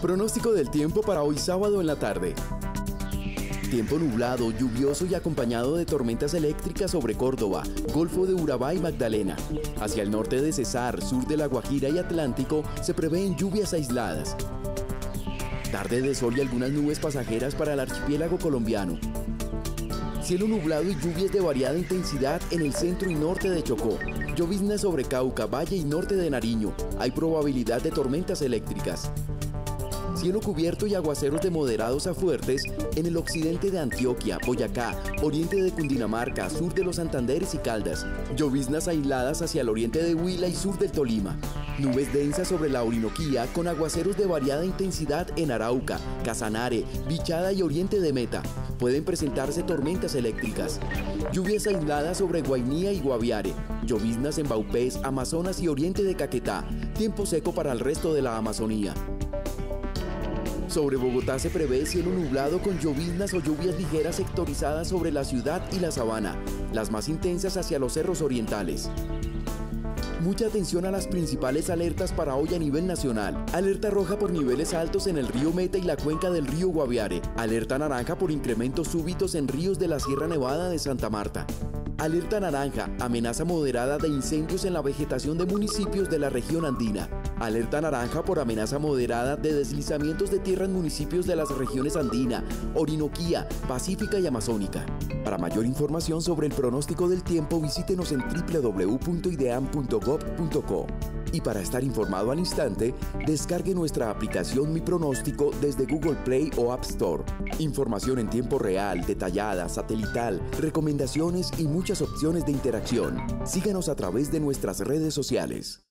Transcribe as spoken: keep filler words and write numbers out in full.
Pronóstico del tiempo para hoy sábado en la tarde. Tiempo nublado, lluvioso y acompañado de tormentas eléctricas sobre Córdoba, Golfo de Urabá y Magdalena. Hacia el norte de Cesar, sur de La Guajira y Atlántico se prevén lluvias aisladas. Tarde de sol y algunas nubes pasajeras para el archipiélago colombiano. Cielo nublado y lluvias de variada intensidad en el centro y norte de Chocó. Lloviznas sobre Cauca, Valle y norte de Nariño. Hay probabilidad de tormentas eléctricas. Cielo cubierto y aguaceros de moderados a fuertes en el occidente de Antioquia, Boyacá, oriente de Cundinamarca, sur de los Santanderes y Caldas. Lloviznas aisladas hacia el oriente de Huila y sur del Tolima. Nubes densas sobre la Orinoquía con aguaceros de variada intensidad en Arauca, Casanare, Bichada y oriente de Meta. Pueden presentarse tormentas eléctricas. Lluvias aisladas sobre Guainía y Guaviare. Lloviznas en Vaupés, Amazonas y oriente de Caquetá. Tiempo seco para el resto de la Amazonía. Sobre Bogotá se prevé cielo nublado con lloviznas o lluvias ligeras sectorizadas sobre la ciudad y la sabana, las más intensas hacia los cerros orientales. Mucha atención a las principales alertas para hoy a nivel nacional. Alerta roja por niveles altos en el río Meta y la cuenca del río Guaviare. Alerta naranja por incrementos súbitos en ríos de la Sierra Nevada de Santa Marta. Alerta naranja, amenaza moderada de incendios en la vegetación de municipios de la región andina. Alerta naranja por amenaza moderada de deslizamientos de tierra en municipios de las regiones andina, Orinoquía, Pacífica y Amazónica. Para mayor información sobre el pronóstico del tiempo, visítenos en w w w punto ideam punto gov punto co. Y para estar informado al instante, descargue nuestra aplicación Mi Pronóstico desde Google Play o App Store. Información en tiempo real, detallada, satelital, recomendaciones y muchas opciones de interacción. Síganos a través de nuestras redes sociales.